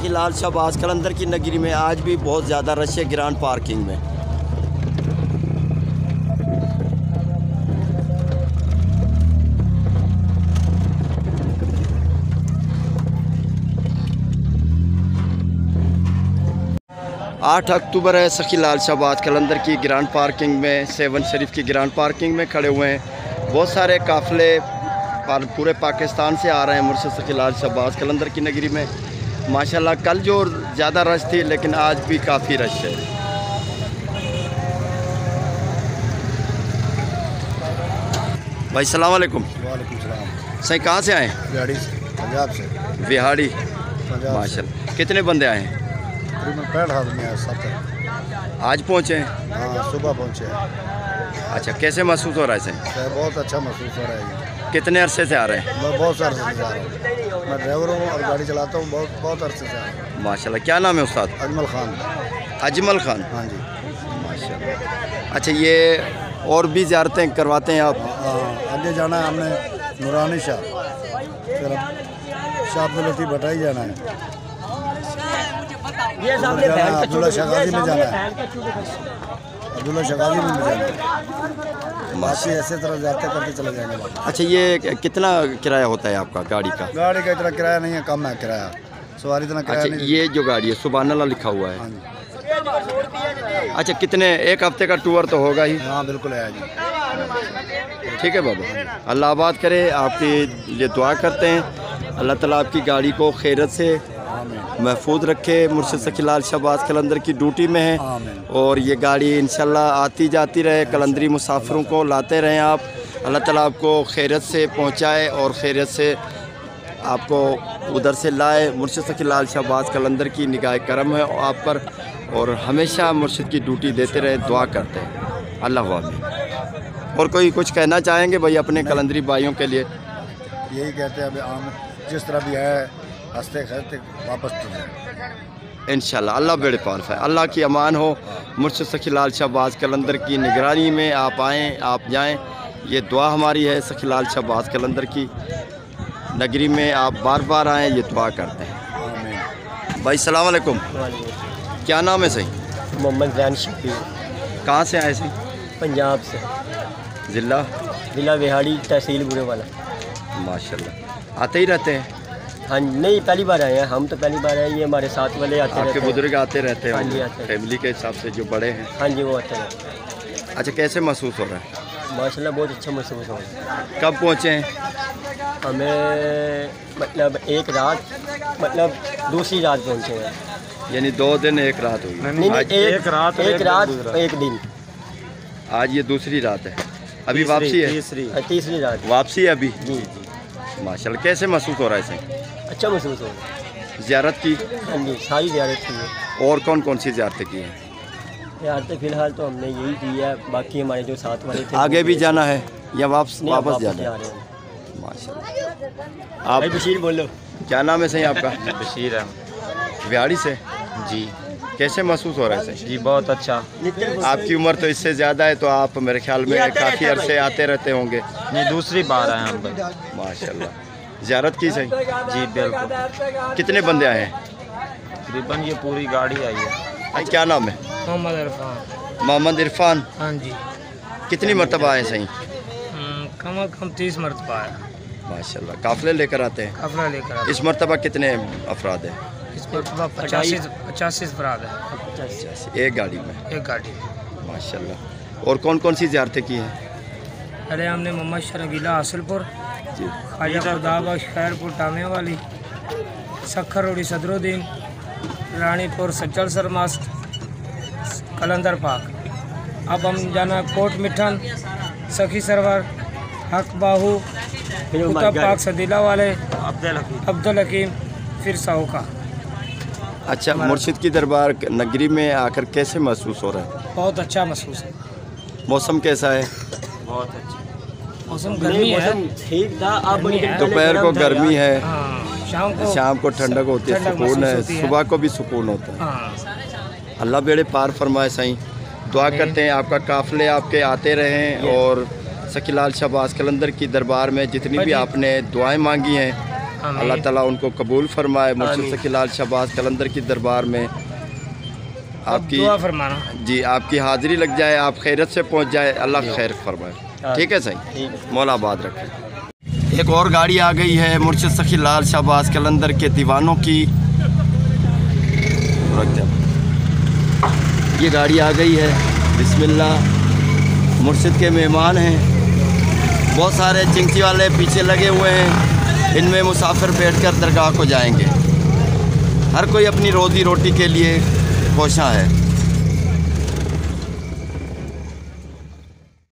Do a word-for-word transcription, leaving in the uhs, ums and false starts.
सखीलाल शहबाज कलंदर की नगरी में आज भी बहुत ज़्यादा रश है ग्रांड पार्किंग में। आठ अक्टूबर है, सखीलाल शहबाज कलंदर की ग्रांड पार्किंग में, सेवन शरीफ की ग्रांड पार्किंग में खड़े हुए हैं। बहुत सारे काफ़िले पूरे पाकिस्तान से आ रहे हैं मुर्शिद सखीलाल शहबाज कलंदर की नगरी में। माशाल्लाह कल जो ज़्यादा रश थी, लेकिन आज भी काफ़ी रश है। भाई सलाम वालेकुम। वालेकुम सलाम। सही कहाँ से आए? बिहाड़ी से, पंजाब से। बिहाड़ी, माशाल्लाह। कितने बंदे आए हैं? तकरीबन पैंठ आदमी है, सत्तर। आज पहुँचे हैं? हाँ, सुबह पहुँचे हैं। अच्छा, कैसे महसूस हो रहा है सही? सर बहुत अच्छा महसूस हो रहा है। कितने अरसे से आ रहे हैं? मैं बहुत अरसे से आ रहा हूँ। मैं ड्राइवर हूँ और गाड़ी चलाता हूँ, बहुत बहुत अरसे से आ रहा हूँ। माशाल्लाह। क्या नाम है उस्ताद? अजमल खान। अजमल खान। हाँ जी। माशाल्लाह। अच्छा, ये और भी ज़ियारतें करवाते हैं आप? हाँ, आगे जाना है हमने नूरानी शाह, फिर शाह अब्दुल लतीफ़ भटाई जाना है, ये अब्दुल्ला शगाजी में जाना है, अब्दुल्ला शगाजी में जाना है। बाकी ऐसे तरह जाते करते चले जाएंगे। अच्छा, ये कितना किराया होता है आपका गाड़ी का? गाड़ी का इतना किराया नहीं है, कम है किराया, सवारी इतना किराया अच्छा, नहीं। ये जो गाड़ी है सुभान अल्लाह लिखा हुआ है। हाँ जी। अच्छा, कितने, एक हफ्ते का टूर तो होगा ही? हाँ बिल्कुल है जी। ठीक है बाबा, अल्लाह आबाद करे। आपकी ये दुआ करते हैं अल्लाह ताला आपकी गाड़ी को खैरत से महफूज रखे। मुर्शिद सखीलाल शहबाज कलंदर की ड्यूटी में है और ये गाड़ी इंशाल्लाह आती जाती रहे, कलंदरी मुसाफिरों को लाते रहें आप। अल्लाह ताला आपको खैरत से पहुँचाए और खैरत से आपको उधर से लाए। मुर्शिद सखीलाल शहबाज कलंदर की निगाह करम है आप पर और हमेशा मुर्शिद की ड्यूटी देते रहे, दुआ करते हैं। अल्लाह आमीन। और कोई कुछ कहना चाहेंगे भाई अपने कलंदरी भाइयों के लिए? यही कहते हैं, अभी आम जिस तरह भी है हंसते खेलते वापस तो जाए इंशाल्लाह। अल्लाह बेड़े पार है, अल्लाह की अमान हो। मुर्शिद सखीलाल शहबाज कलंदर की निगरानी में आप आएँ, आप जाएँ, ये दुआ हमारी है। सखीलाल शहबाज कलंदर की नगरी में आप बार बार आएँ, ये दुआ करते हैं। भाई सलाम वालेकुम। क्या नाम है सही? मोहम्मद जैन शफी। कहाँ से आए सही? पंजाब से। ज़िला? ज़िला बिहाड़ी, तहसील बुरे वाला। माशाल्लाह। आते ही रहते हैं? हाँ, नहीं पहली बार आए हैं हम, तो पहली बार आए। ये हमारे साथ वाले आते रहते हैं। आपके बुजुर्ग आते रहते हैं? हाँ जी, आते हैं। फैमिली के हिसाब से जो बड़े हैं? हाँ जी, वो आते हैं। अच्छा, कैसे महसूस हो रहा है? माशाल्लाह बहुत अच्छा महसूस हो रहा है। कब पहुँचे हैं? हमें मतलब एक रात, मतलब दूसरी रात पहुँचे हैं। यानी दो दिन एक रात हुई? नहीं, आज एक, एक रात एक रात एक दिन। आज ये दूसरी रात है, अभी वापसी है? तीसरी तीसरी रात वापसी है अभी? जी जी। माशाल्लाह। कैसे महसूस हो रहा है इसे? अच्छा महसूस हो रहा है। ज़ियारत की? हाँ जी, सारी ज़ियारत की है। और कौन कौन सी ज़ियारतें की हैं? ज़ियारतें फ़िलहाल तो हमने यही की है, बाकी हमारे जो साथ वाले थे आगे भी जाना है या वापस वापस जाना है? माशाल्लाह। आप बशीर बोलो। क्या नाम है सही आपका? बशीर है। बिहाड़ी से जी। कैसे महसूस हो रहा है सही? जी बहुत अच्छा। आपकी उम्र तो इससे ज़्यादा है, तो आप मेरे ख्याल में काफ़ी अरसे आते रहते होंगे? नहीं, दूसरी बार आए हम भाई। माशाल्लाह। ज़ियारत की सही? जी बिल्कुल। कितने बंदे आए हैं? तकरीबन ये पूरी गाड़ी आई है। भाई क्या नाम है? मोहम्मद इरफान। मोहम्मद इरफान। हाँ जी। कितनी मरतबा आए सही? कम अज़ कम तीस मरतबा है। माशाल्लाह। काफ़िले लेकर आते हैं? काफ़िला लेकर आते। इस मरतबा कितने अफराद हैं? इस मरतबा पचासी पचासी अफराद है एक गाड़ी में? एक गाड़ी। माशाल्लाह। और कौन कौन सी ज़ियारतें की हैं? पहले हमने मोहम्मद शरगीला हासिलपुर, ख्वाजा खुदाबख्श खैरपुर टामे वाली, सखर रोडी सदरुद्दीन, रानीपुर सज्जल सर मास्ट, कलंदर पाक। अब हम जाना कोट मिठन, सखी सरवर, हक बाहू, कुतब पाक सदीला वाले, अब्दुल हकीम, फिर साहूका। अच्छा, मुर्शिद की दरबार नगरी में आकर कैसे महसूस हो रहा है? बहुत अच्छा महसूस है। मौसम कैसा है? बहुत अच्छा मौसम गर्मी है, ठीक था। अब दोपहर को गर्मी है, हाँ, शाम को शाम को ठंडक होती है, सुकून है, सुबह को भी सुकून होता है। हाँ। अल्लाह बेड़े पार फरमाए सही। दुआ करते हैं आपका काफ़िले आपके आते रहें और सखीलाल शहबाज कलंदर की दरबार में जितनी भी आपने दुआएं मांगी हैं आमीन। अल्लाह ताला उनको कबूल फरमाए। मुर्शिद आमीन। सखीलाल शहबाज कलंदर की दरबार में आपकी दुआ फरमाना। जी आपकी हाज़िरी लग जाए, आप खैरत से पहुंच जाए, अल्लाह खैर फरमाए। ठीक है सही, ठीक है। मौला आबाद रखे। एक और गाड़ी आ गई है मुर्शिद सखीलाल शहबाज कलंदर के दीवानों की। ये गाड़ी आ गई है, बिस्मिल्लाह। मुर्शिद के मेहमान हैं, बहुत सारे चिंकी वाले पीछे लगे हुए हैं। इनमें मुसाफिर बैठकर दरगाह को जाएंगे। हर कोई अपनी रोज़ी रोटी के लिए कोशा है।